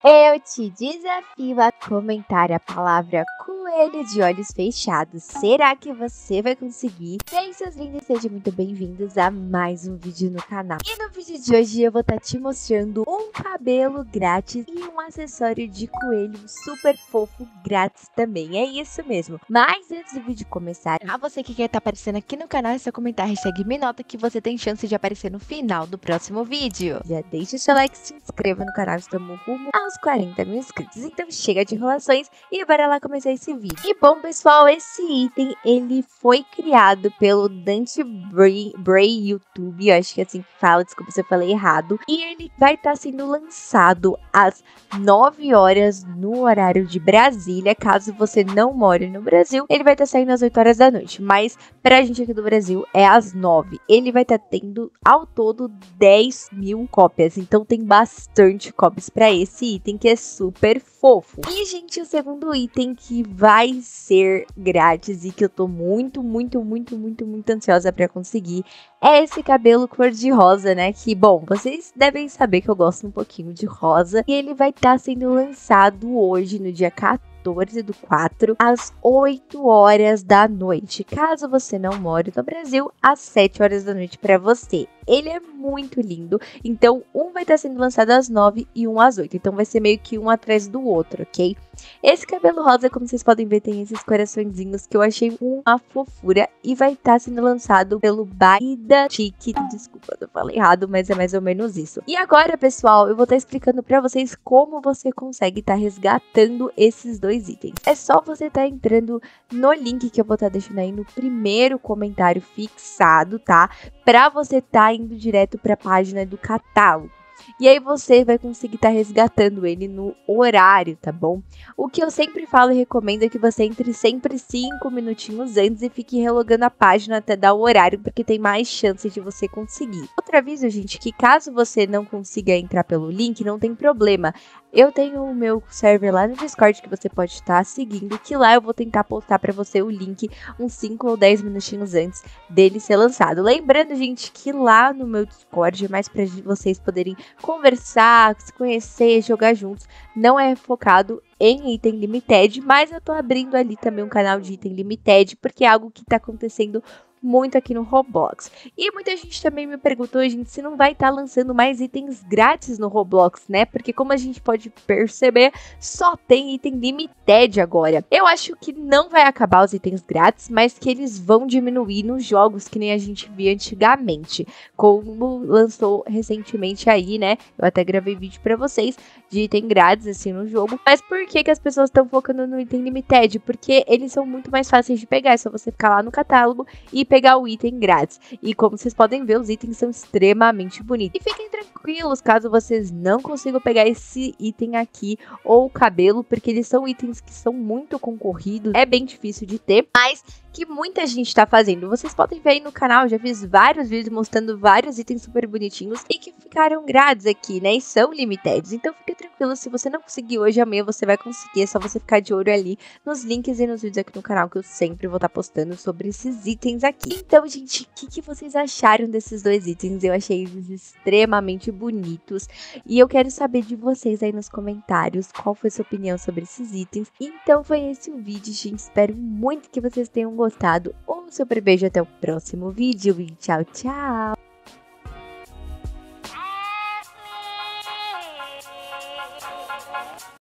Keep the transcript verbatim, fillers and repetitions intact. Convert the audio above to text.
Eu te desafio a comentar a palavra coelho de olhos fechados. Será que você vai conseguir? E aí, seus lindos, sejam muito bem-vindos a mais um vídeo no canal. E no vídeo de hoje eu vou estar te mostrando um cabelo grátis e um acessório de coelho super fofo grátis também. É isso mesmo. Mas antes do vídeo começar, a você que quer estar aparecendo aqui no canal, é só comentar a hashtag me nota que você tem chance de aparecer no final do próximo vídeo. Já deixa o seu like, se inscreva no canal, estamos rumo aos quarenta mil inscritos. Então chega de enrolações e bora lá começar esse vídeo. E bom, pessoal, esse item ele foi criado pelo Dante Bray, Bray YouTube, eu acho que é assim que fala, desculpa se eu falei errado. E ele vai estar sendo lançado às nove horas no horário de Brasília. Caso você não more no Brasil, ele vai estar saindo às oito horas da noite, mas pra gente aqui do Brasil é às nove. Ele vai estar tendo ao todo dez mil cópias, então tem bastante cópias pra esse item que é super fofo. E, gente, o segundo item que vai ser grátis e que eu tô muito, muito, muito, muito, muito ansiosa pra conseguir é esse cabelo cor-de-rosa, né? Que, bom, vocês devem saber que eu gosto um pouquinho de rosa. E ele vai estar sendo lançado hoje, no dia quatorze do quatro, às oito horas da noite. Caso você não more no Brasil, às sete horas da noite pra você. Ele é muito lindo, então um vai estar sendo lançado às nove e um às oito, então vai ser meio que um atrás do outro, ok? Esse cabelo rosa, como vocês podem ver, tem esses coraçõezinhos que eu achei uma fofura e vai estar sendo lançado pelo Baida Chique. Desculpa, eu falei errado, mas é mais ou menos isso. E agora, pessoal, eu vou estar explicando pra vocês como você consegue estar resgatando esses dois itens. É só você estar entrando no link que eu vou estar deixando aí no primeiro comentário fixado, tá? Pra você estar indo direto para a página do catálogo. E aí você vai conseguir estar resgatando ele no horário, tá bom? O que eu sempre falo e recomendo é que você entre sempre cinco minutinhos antes e fique relogando a página até dar o horário, porque tem mais chance de você conseguir. Outro aviso, gente, que caso você não consiga entrar pelo link, não tem problema. Eu tenho o meu server lá no Discord que você pode estar seguindo, que lá eu vou tentar postar para você o link uns cinco ou dez minutinhos antes dele ser lançado. Lembrando, gente, que lá no meu Discord é mais para vocês poderem conversar, se conhecer, jogar juntos. Não é focado em item limited, mas eu tô abrindo ali também um canal de item limited, porque é algo que tá acontecendo muito aqui no Roblox. E muita gente também me perguntou, gente, se não vai estar tá lançando mais itens grátis no Roblox, né? Porque como a gente pode perceber, só tem item limited agora. Eu acho que não vai acabar os itens grátis, mas que eles vão diminuir nos jogos que nem a gente via antigamente. Como lançou recentemente aí, né? Eu até gravei vídeo pra vocês de item grátis assim no jogo. Mas por que que as pessoas estão focando no item limited? Porque eles são muito mais fáceis de pegar. É só você ficar lá no catálogo e pegar o item grátis. E como vocês podem ver, os itens são extremamente bonitos. E fiquem tranquilos caso vocês não consigam pegar esse item aqui ou o cabelo, porque eles são itens que são muito concorridos. É bem difícil de ter, mas que muita gente tá fazendo. Vocês podem ver aí no canal, já fiz vários vídeos mostrando vários itens super bonitinhos e que ficaram grátis aqui, né? E são limitados. Então fica tranquilo, se você não conseguir hoje, amanhã você vai conseguir. É só você ficar de olho ali nos links e nos vídeos aqui no canal, que eu sempre vou estar postando sobre esses itens aqui. Então, gente, o que, que vocês acharam desses dois itens? Eu achei eles extremamente bonitos e eu quero saber de vocês aí nos comentários qual foi a sua opinião sobre esses itens. Então foi esse o vídeo, gente. Espero muito que vocês tenham gostado. Um super beijo, até o próximo vídeo e tchau, tchau!